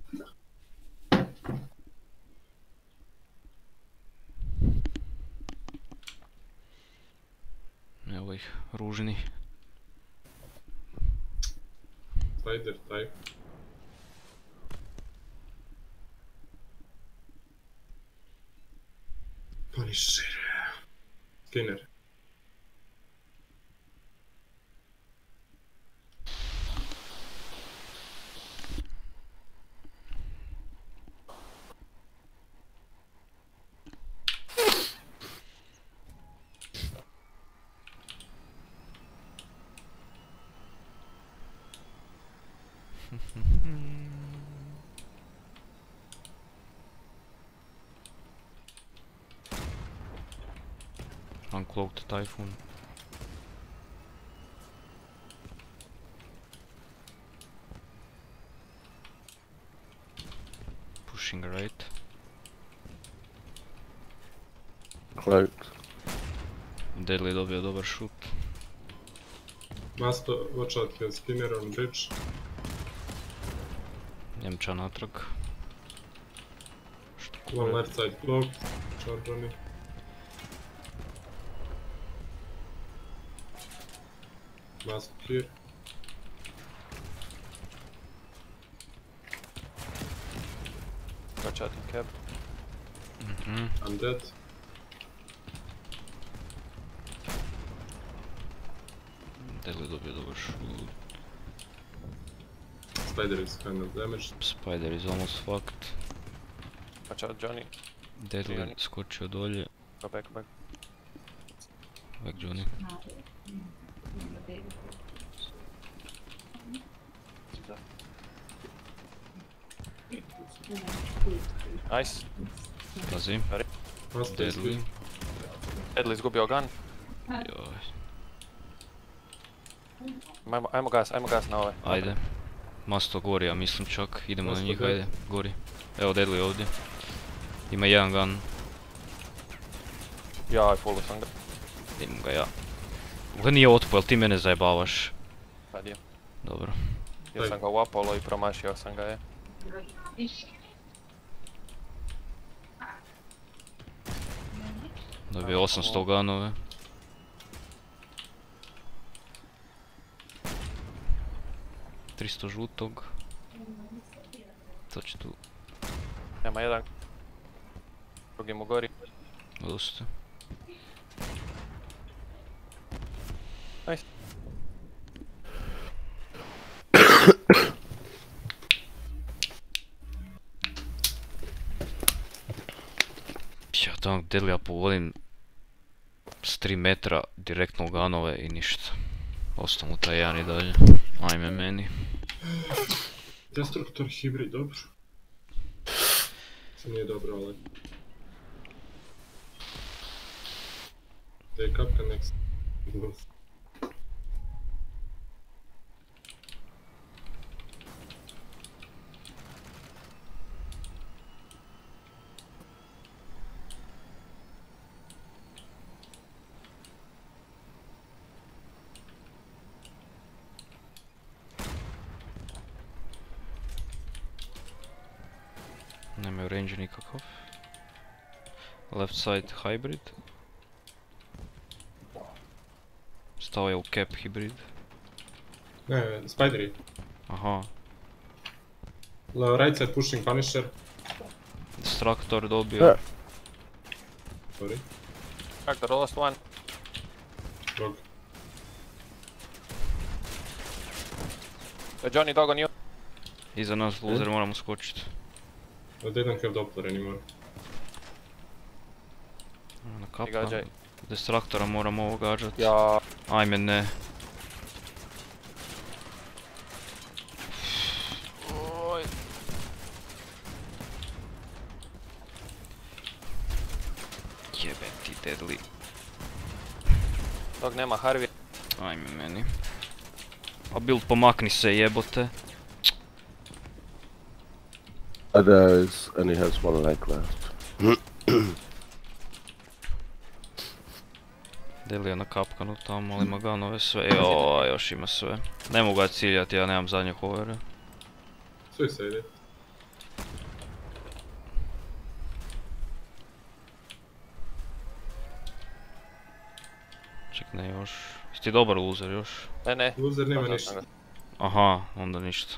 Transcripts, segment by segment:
Evo ih, ružni. Spider type. Punisher. Skinner. Uncloaked Typhoon. Pushing right. Cloaked. Deadly dobio dobar shoot. Must watch out for Skinner on bridge. Njemča natrag. One left side cloaked. Charge on it. Must here. Watch out in cab. I'm dead. Deadly dobio dobar shoot. Spider is kind of damaged. Spider is almost fucked. Watch out, Johnny. Deadly skočio dolje. Go back, back. Back Johnny. Nice. Pazi. Must Deadly. Deadly izgubio gun. Joj. Ajmo gas na ove. Ajde. Masto gori, ja mislim čak. Idemo na Masto njih, dead. ajde. Gori. Evo Deadly ovdje. Ima jedan gun. Ja, fullu sam ga. Imam ga ja. Gle nije otpo, jel ti mene zajebavaš? Sad je. Dobro. Ja sam ga u Apollo i promašio sam ga, je. Dobio 800 gunove. $300 žutog. To će tu. Nema jedan. Drugi mu gori. Dosta. Nice. Ja tamo Deadly ja povolim s 3 metra direktno u gunove i ništa. Ostao mu taj jedan i dalje. Ajme meni. Destruktor hibrid, dobro. To nije dobro, ali... They kapka next. Nemaju range nikakav. Left side hybrid. Stao je u cap hybrid. Ne, Spider je. Aha. Right side pushing Punisher. Destructor dobio. Sorry. Crack the last one. Rogue. Johnny dog on you. Iza nas loser, moramo skočit. But they don't have Doppler anymore. Na kapka. Gađaj. Destruktora moramo ovo gađat. Ja. Ajme ne. Oj. Jebem ti Deadly. Dog nema Harvey. Ajme meni. A build pomakni se jebote. Others only has one leg left. Deadly je nakapkanu tamo, ali ima gunove sve. Joj, još ima sve. Ne mogu ga ciljati, ja nemam zadnje hovere. Suicide. Ček, ne još. Jesi ti dobar loser još? Ne. Loser nema Uzeo ništa. sam ga. Aha, onda ništa.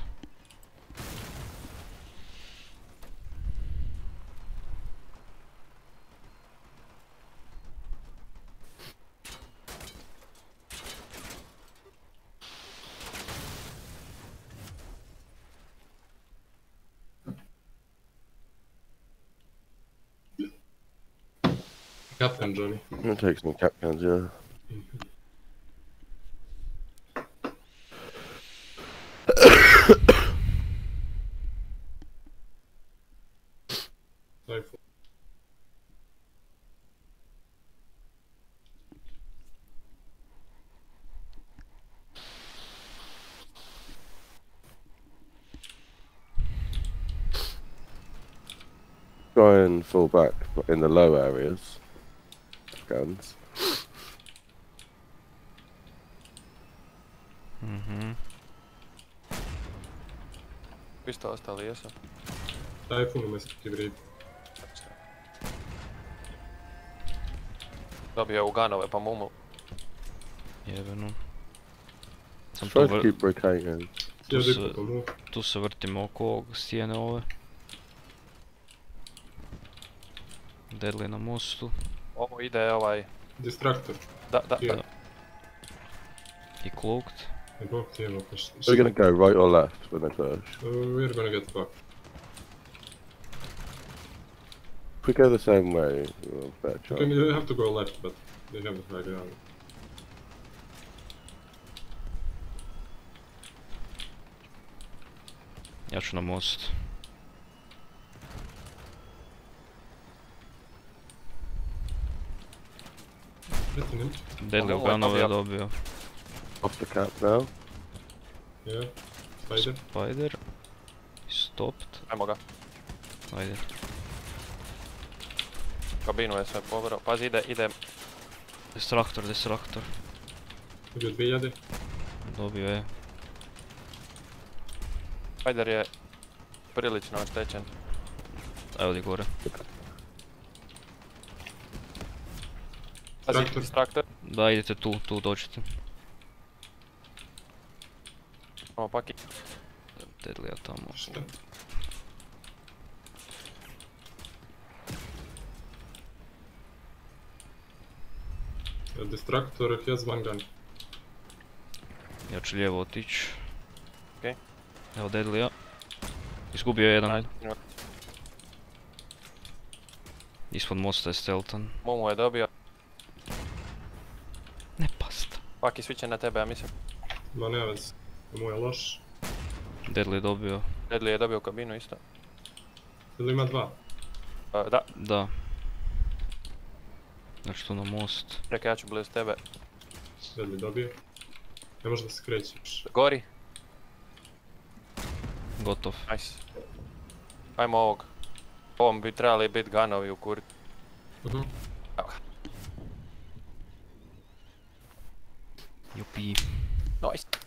Captain Johnny. I'll take some cap guns, yeah. Rifle. Try and fall back in the low areas. Guns. Mhm. Vi ste ostali, jesu? Tajfun umjesto hibrid. Dobio je u ganove pa mumu. Jebeno. Sam Try tu, to keep rotating. Sjedi se- po mu. tu se vrtim oko ovog stijene ove. Deadly na mostu. Ovo ide ovaj... Distraktor. Da. Here. I cloaked. Ne bog ti evo pa šta. They're gonna go right or left when they push. We're gonna get fucked. If we go the same way, we'll have a better Okay, chance. you have to go left, but they have the high ground. Ja ću na most. Pretty nim. Deadly Ovo u je ganove je dobio. dobio. Off the cap now. Yeah. Spider. Spider. Stopped. Ajmo ga. Ajde. Kabinu je sve pobrao. Pazi, ide. Distraktor. Dobio 2000. Dobio je. Spider je prilično oštećen. Evo di gore. Pazi, Traktor. distraktor. Da, idete tu dođete. Imamo paki. Deadlija tamo. Šta? Distractor has one gun. Ja ću lijevo otići. Okej. Evo Deadlija. Izgubio je jedan. Ajde. Ispod mosta je stealthan. Mumu je dobio. Ne pasta. Paki svi će na tebe, ja mislim. Ma nema veze. Mu je loš. Deadly je dobio. Deadly je dobio kabinu isto. Ili ima dva? Da, Da. Znači tu na most. čekaj, ja ću blizu tebe. Deadly dobio. Ne može da se krećeš. Gori. Gotov. Nice. Ajmo ovog. Ovom bi trebali biti gunovi u kuri. Mhm. Evo ga. Jupi. Nice.